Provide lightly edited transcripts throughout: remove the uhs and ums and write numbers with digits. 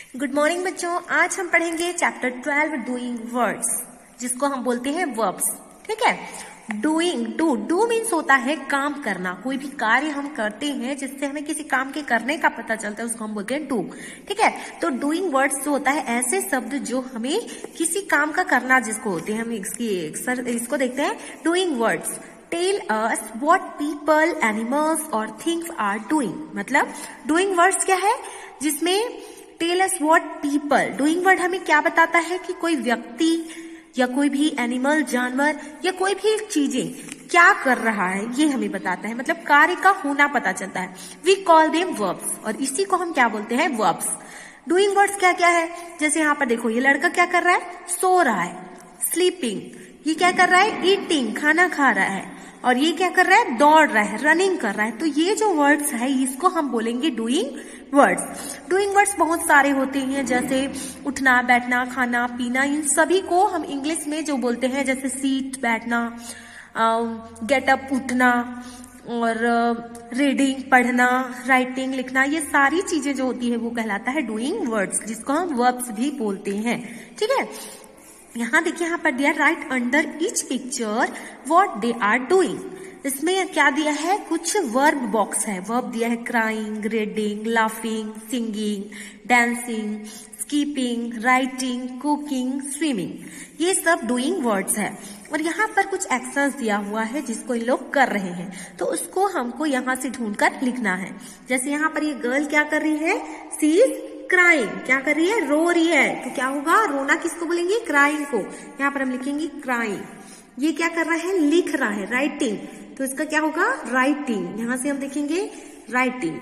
Good morning बच्चों, आज हम पढ़ेंगे चैप्टर 12 डूइंग वर्ड्स, जिसको हम बोलते हैं वर्ब्स। ठीक है। डूइंग, डू मीन्स होता है काम करना। कोई भी कार्य हम करते हैं जिससे हमें किसी काम के करने का पता चलता है, उसको हम बोलते हैं डू। ठीक है। तो डूइंग वर्ड्स जो होता है ऐसे शब्द जो हमें किसी काम का करना जिसको होते हैं, हम इसको देखते हैं। Doing words tell us what people, animals और थिंग्स आर डूइंग। मतलब डूइंग वर्ड्स क्या है, जिसमें tell us what people, doing word हमें क्या बताता है कि कोई व्यक्ति या कोई भी एनिमल, जानवर या कोई भी चीजें क्या कर रहा है, ये हमें बताता है। मतलब कार्य का होना पता चलता है। वी कॉल देम वर्ब्स, और इसी को हम क्या बोलते हैं, वर्ब्स। डूइंग वर्ड्स क्या क्या है, जैसे यहाँ पर देखो, ये लड़का क्या कर रहा है, सो रहा है, स्लीपिंग। ये क्या कर रहा है, ईटिंग, खाना खा रहा है। और ये क्या कर रहा है, दौड़ रहा है, रनिंग कर रहा है। तो ये जो वर्ड्स है इसको हम बोलेंगे डूइंग वर्ड्स। डूइंग वर्ड्स बहुत सारे होते हैं, जैसे उठना, बैठना, खाना, पीना। इन सभी को हम इंग्लिश में जो बोलते हैं, जैसे सीट, बैठना, गेट अप, उठना, और रीडिंग, पढ़ना, राइटिंग, लिखना, ये सारी चीजें जो होती है वो कहलाता है डूइंग वर्ड्स, जिसको हम वर्ब्स भी बोलते हैं। ठीक है। यहाँ देखिए, यहाँ पर दिया right under each picture what they are doing. इसमें क्या दिया है, कुछ वर्ब बॉक्स है। वर्ब दिया है crying, reading, laughing, singing, dancing, skipping, writing, cooking, swimming. ये सब डूइंग वर्ड्स है। और यहाँ पर कुछ एक्शंस दिया हुआ है जिसको इन लोग कर रहे हैं, तो उसको हमको यहाँ से ढूंढकर लिखना है। जैसे यहाँ पर ये गर्ल क्या कर रही है, सी इज क्राइंग, क्या कर रही है, रो रही है। तो क्या होगा, रोना किसको बोलेंगे, क्राइंग को। यहाँ पर हम लिखेंगे क्राइंग। ये क्या कर रहा है, लिख रहा है, राइटिंग। तो इसका क्या होगा, राइटिंग। यहां से हम देखेंगे राइटिंग।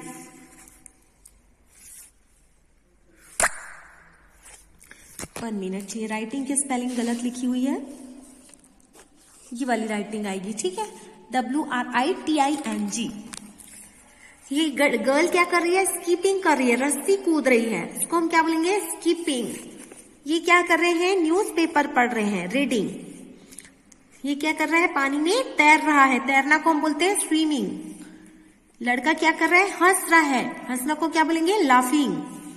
वन मिनट, ये राइटिंग की स्पेलिंग गलत लिखी हुई है, ये वाली राइटिंग आएगी। ठीक है, WRITING। ये गर्ल क्या कर रही है, स्कीपिंग कर रही है, रस्सी कूद रही है, इसको हम क्या बोलेंगे, स्कीपिंग। ये क्या कर रहे हैं, न्यूज़पेपर पढ़ रहे हैं, रीडिंग। ये क्या कर रहा है, पानी में तैर रहा है, तैरना को हम बोलते हैं स्विमिंग। लड़का क्या कर रहा है, हंस रहा है, हंसना को क्या बोलेंगे, लाफिंग।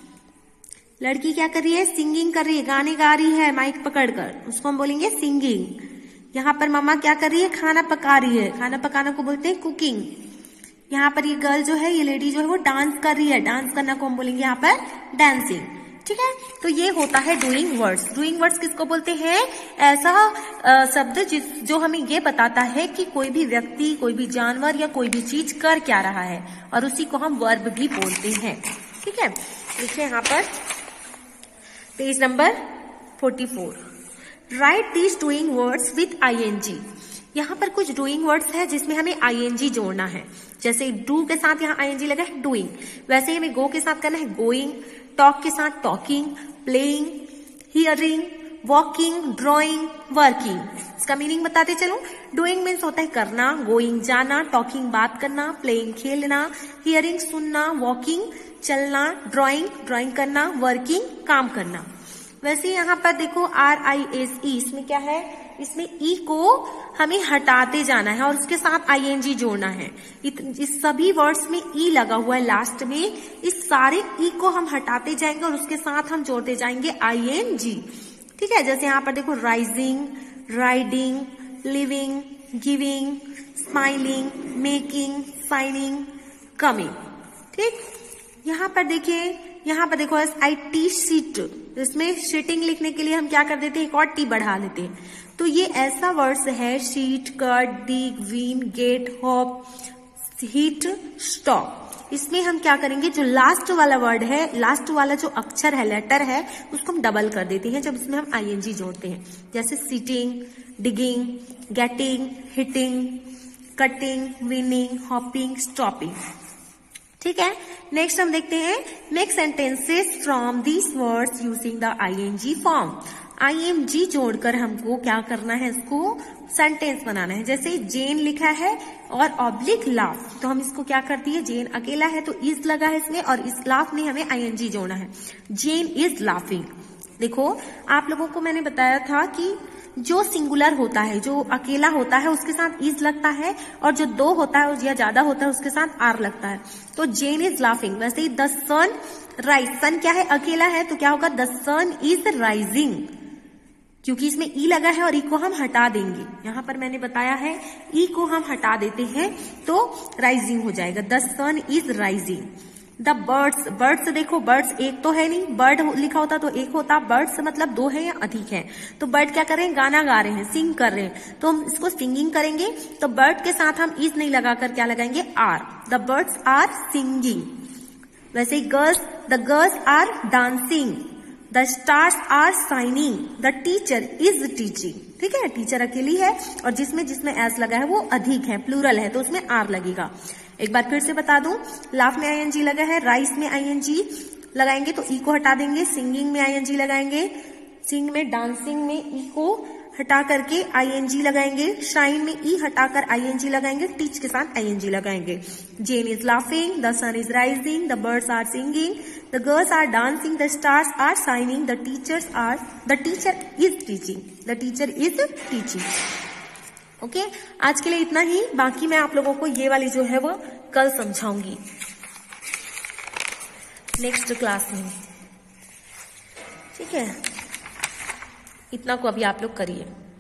लड़की क्या कर रही है, सिंगिंग कर रही है, गाने गा रही है माइक पकड़कर, उसको हम बोलेंगे सिंगिंग। यहाँ पर मम्मा क्या कर रही है, खाना पका रही है, खाना पकाना को बोलते हैं कुकिंग। यहाँ पर ये गर्ल जो है, ये लेडी जो है वो डांस कर रही है, डांस करना को हम बोलेंगे यहाँ पर डांसिंग। ठीक है। तो ये होता है डूइंग वर्ड्स। डूइंग वर्ड्स किसको बोलते हैं, ऐसा शब्द जो हमें ये बताता है कि कोई भी व्यक्ति, कोई भी जानवर या कोई भी चीज कर क्या रहा है, और उसी को हम वर्ब भी बोलते हैं। ठीक है। देखिए यहाँ पर page number 44, write these doing words with ING। यहाँ पर कुछ डूइंग वर्ड्स है जिसमें हमें ING जोड़ना है। जैसे डू के साथ यहाँ ING लगा है, डूइंग। वैसे ही हमें गो के साथ करना है, गोइंग। टॉक के साथ talking, playing, hearing, walking, drawing, working. इसका मीनिंग बताते चलो। डूइंग मीन्स होता है करना, गोइंग जाना, टॉकिंग बात करना, प्लेइंग खेलना, हियरिंग सुनना, वॉकिंग चलना, ड्रॉइंग करना, वर्किंग काम करना। वैसे यहाँ पर देखो RISE, इसमें क्या है, इसमें ई को हमें हटाते जाना है और उसके साथ ING जोड़ना है। इस सभी वर्ड्स में ई लगा हुआ है लास्ट में, इस सारे ई को हम हटाते जाएंगे और उसके साथ हम जोड़ते जाएंगे ING। ठीक है। जैसे यहाँ पर देखो rising, riding, living, giving, smiling, making, signing, coming. ठीक। यहाँ पर देखो SIT सीट, इसमें सीटिंग लिखने के लिए हम क्या कर देते हैं, एक और टी बढ़ा लेते हैं। तो ये ऐसा वर्ड्स है, sheet, cut, dig, win, get, hop, heat, stop. इसमें हम क्या करेंगे, जो लास्ट वाला वर्ड है, लास्ट वाला जो अक्षर है, लेटर है, उसको हम डबल कर देते हैं जब इसमें हम ING जोड़ते हैं। जैसे sitting, digging, getting, hitting, cutting, winning, hopping, stopping. ठीक है। नेक्स्ट हम देखते हैं, make sentences from this words using the ING form. ING जोड़कर हमको क्या करना है, इसको सेंटेंस बनाना है। जैसे जेन लिखा है और ऑब्लिक लाफ, तो हम इसको क्या करती है, जेन अकेला है तो इज लगा है इसमें, और इस लाफ में हमें ING जोड़ना है। Jane is laughing. देखो आप लोगों को मैंने बताया था कि जो सिंगुलर होता है, जो अकेला होता है उसके साथ इज लगता है, और जो दो होता है या ज्यादा होता है उसके साथ आर लगता है। तो जेन इज लाफिंग। वैसे ही द सन राइज, सन क्या है, अकेला है, तो क्या होगा, द सन इज राइजिंग। क्योंकि इसमें ई लगा है और ई को हम हटा देंगे, यहां पर मैंने बताया है ई को हम हटा देते हैं तो राइजिंग हो जाएगा। The sun is rising. The birds, birds देखो, बर्ड्स एक तो है नहीं, बर्ड लिखा होता तो एक होता, बर्ड्स मतलब दो है या अधिक है। तो बर्ड क्या कर रहे हैं, गाना गा रहे हैं, सिंग कर रहे हैं, तो हम इसको सिंगिंग करेंगे। तो बर्ड के साथ हम इज नहीं लगाकर क्या लगाएंगे, are. The birds are singing. वैसे ही girls, the girls are dancing. The stars are shining. The teacher is teaching. ठीक है, टीचर अकेली है और जिसमें जिसमें एस लगा है वो अधिक है, प्लूरल है, तो उसमें आर लगेगा। एक बार फिर से बता दूं, लाफ में आईएनजी लगा है, राइस में आईएनजी लगाएंगे तो ई को हटा देंगे, सिंगिंग में आईएनजी लगाएंगे, सिंग में, डांसिंग में ई को हटा करके आईएनजी लगाएंगे, शाइन में ई हटाकर आईएनजी लगाएंगे, टीच के साथ आईएनजी लगाएंगे। Jane is laughing, the sun is rising, the birds are singing, the girls are dancing, the stars are shining, the teacher is teaching, the teacher is teaching. Okay, आज के लिए इतना ही। बाकी मैं आप लोगों को ये वाली जो है वो कल समझाऊंगी नेक्स्ट क्लास में। ठीक है, इतना को अभी आप लोग करिए।